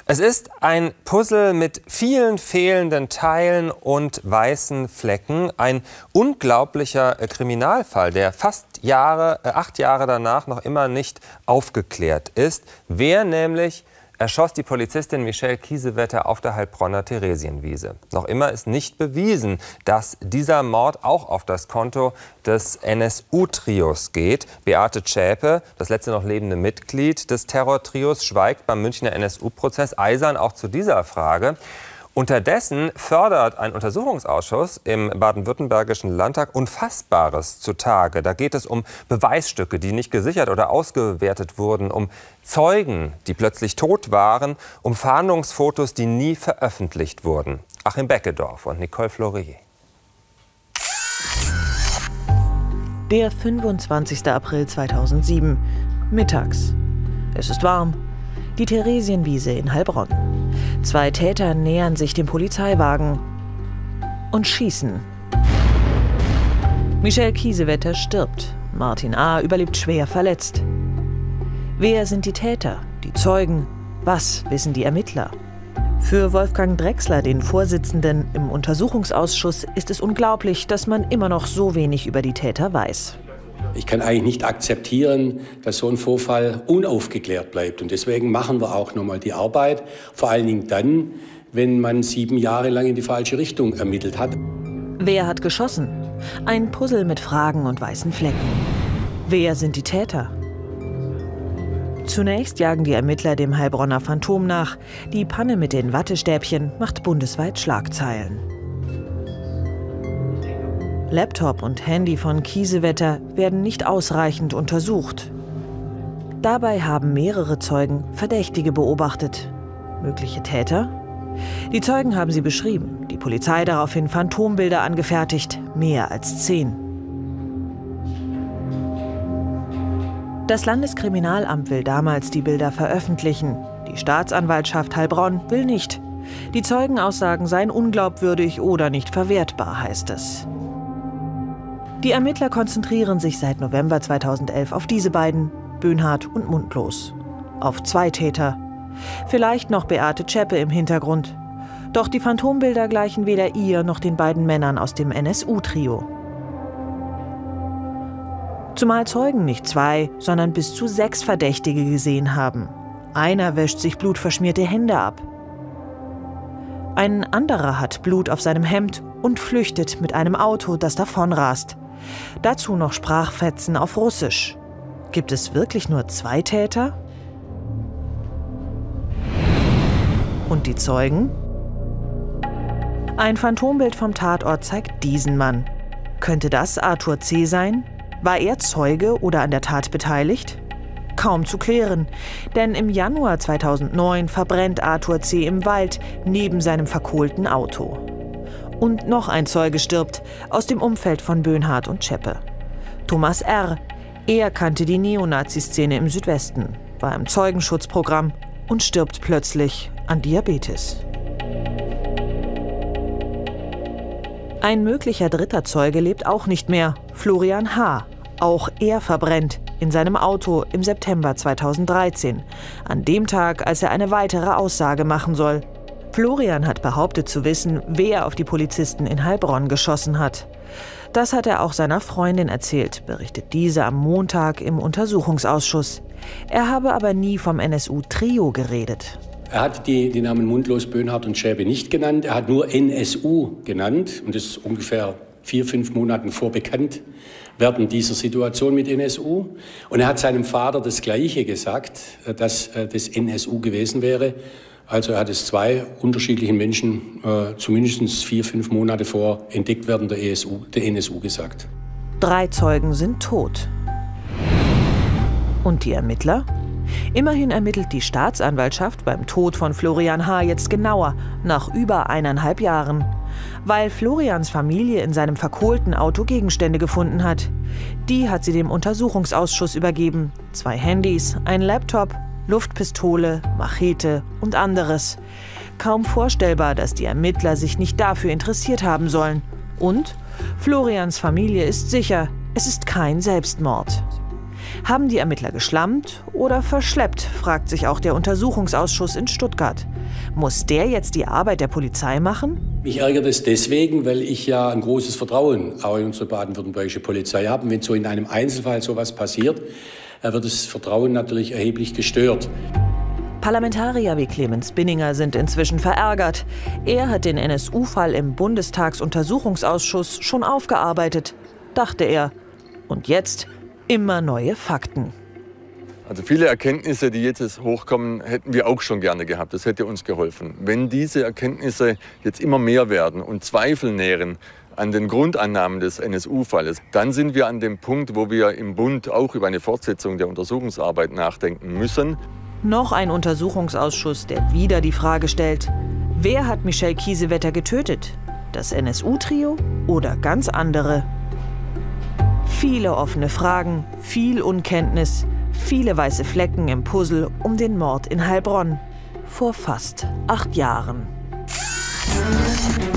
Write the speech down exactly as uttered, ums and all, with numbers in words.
Es ist ein Puzzle mit vielen fehlenden Teilen und weißen Flecken. Ein unglaublicher Kriminalfall, der fast Jahre, äh, acht Jahre danach noch immer nicht aufgeklärt ist. Wer nämlich erschoss die Polizistin Michelle Kiesewetter auf der Heilbronner Theresienwiese. Noch immer ist nicht bewiesen, dass dieser Mord auch auf das Konto des N S U-Trios geht. Beate Zschäpe, das letzte noch lebende Mitglied des Terrortrios, schweigt beim Münchner N S U-Prozess eisern auch zu dieser Frage. Unterdessen fördert ein Untersuchungsausschuss im baden-württembergischen Landtag Unfassbares zutage. Da geht es um Beweisstücke, die nicht gesichert oder ausgewertet wurden, um Zeugen, die plötzlich tot waren, um Fahndungsfotos, die nie veröffentlicht wurden. Achim Beckedorf und Nicole Florier. Der fünfundzwanzigste April zweitausendsieben, mittags. Es ist warm. Die Theresienwiese in Heilbronn. Zwei Täter nähern sich dem Polizeiwagen und schießen. Michelle Kiesewetter stirbt. Martin A. überlebt schwer verletzt. Wer sind die Täter, die Zeugen? Was wissen die Ermittler? Für Wolfgang Drechsler, den Vorsitzenden im Untersuchungsausschuss, ist es unglaublich, dass man immer noch so wenig über die Täter weiß. Ich kann eigentlich nicht akzeptieren, dass so ein Vorfall unaufgeklärt bleibt. Und deswegen machen wir auch nochmal die Arbeit. Vor allen Dingen dann, wenn man sieben Jahre lang in die falsche Richtung ermittelt hat. Wer hat geschossen? Ein Puzzle mit Fragen und weißen Flecken. Wer sind die Täter? Zunächst jagen die Ermittler dem Heilbronner Phantom nach. Die Panne mit den Wattestäbchen macht bundesweit Schlagzeilen. Laptop und Handy von Kiesewetter werden nicht ausreichend untersucht. Dabei haben mehrere Zeugen Verdächtige beobachtet. Mögliche Täter? Die Zeugen haben sie beschrieben, die Polizei daraufhin Phantombilder angefertigt, mehr als zehn. Das Landeskriminalamt will damals die Bilder veröffentlichen. Die Staatsanwaltschaft Heilbronn will nicht. Die Zeugenaussagen seien unglaubwürdig oder nicht verwertbar, heißt es. Die Ermittler konzentrieren sich seit November zweitausendelf auf diese beiden, Böhnhardt und Mundlos. Auf zwei Täter. Vielleicht noch Beate Zschäpe im Hintergrund. Doch die Phantombilder gleichen weder ihr noch den beiden Männern aus dem N S U-Trio. Zumal Zeugen nicht zwei, sondern bis zu sechs Verdächtige gesehen haben. Einer wäscht sich blutverschmierte Hände ab. Ein anderer hat Blut auf seinem Hemd und flüchtet mit einem Auto, das davonrast. Dazu noch Sprachfetzen auf Russisch. Gibt es wirklich nur zwei Täter? Und die Zeugen? Ein Phantombild vom Tatort zeigt diesen Mann. Könnte das Arthur C. sein? War er Zeuge oder an der Tat beteiligt? Kaum zu klären, denn im Januar zweitausendneun verbrennt Arthur C. im Wald neben seinem verkohlten Auto. Und noch ein Zeuge stirbt aus dem Umfeld von Böhnhardt und Zschäpe. Thomas R. Er kannte die Neonazi-Szene im Südwesten, war im Zeugenschutzprogramm und stirbt plötzlich an Diabetes. Ein möglicher dritter Zeuge lebt auch nicht mehr, Florian H. Auch er verbrennt in seinem Auto im September zweitausenddreizehn, an dem Tag, als er eine weitere Aussage machen soll. Florian hat behauptet zu wissen, wer auf die Polizisten in Heilbronn geschossen hat. Das hat er auch seiner Freundin erzählt, berichtet diese am Montag im Untersuchungsausschuss. Er habe aber nie vom N S U-Trio geredet. Er hat die, die Namen Mundlos, Böhnhardt und Zschäpe nicht genannt. Er hat nur N S U genannt. Und das ist ungefähr vier, fünf Monaten vor Bekanntwerden dieser Situation mit N S U. Und er hat seinem Vater das Gleiche gesagt, dass das N S U gewesen wäre. Also er hat es zwei unterschiedlichen Menschen äh, zumindest vier, fünf Monate vor Entdecktwerden der, E S U, der N S U gesagt. Drei Zeugen sind tot. Und die Ermittler? Immerhin ermittelt die Staatsanwaltschaft beim Tod von Florian H. jetzt genauer, nach über eineinhalb Jahren. Weil Florians Familie in seinem verkohlten Auto Gegenstände gefunden hat. Die hat sie dem Untersuchungsausschuss übergeben. Zwei Handys, ein Laptop, Luftpistole, Machete und anderes. Kaum vorstellbar, dass die Ermittler sich nicht dafür interessiert haben sollen. Und Florians Familie ist sicher, es ist kein Selbstmord. Haben die Ermittler geschlammt oder verschleppt, fragt sich auch der Untersuchungsausschuss in Stuttgart. Muss der jetzt die Arbeit der Polizei machen? Mich ärgert es deswegen, weil ich ja ein großes Vertrauen auch in unsere baden-württembergische Polizei habe. Wenn so in einem Einzelfall sowas passiert, wird das Vertrauen natürlich erheblich gestört. Parlamentarier wie Clemens Binninger sind inzwischen verärgert. Er hat den N S U-Fall im Bundestagsuntersuchungsausschuss schon aufgearbeitet, dachte er. Und jetzt immer neue Fakten. Also viele Erkenntnisse, die jetzt hochkommen, hätten wir auch schon gerne gehabt. Das hätte uns geholfen. Wenn diese Erkenntnisse jetzt immer mehr werden und Zweifel nähren an den Grundannahmen des N S U-Falles, dann sind wir an dem Punkt, wo wir im Bund auch über eine Fortsetzung der Untersuchungsarbeit nachdenken müssen. Noch ein Untersuchungsausschuss, der wieder die Frage stellt: Wer hat Michelle Kiesewetter getötet? Das N S U-Trio oder ganz andere? Viele offene Fragen, viel Unkenntnis, viele weiße Flecken im Puzzle um den Mord in Heilbronn vor fast acht Jahren.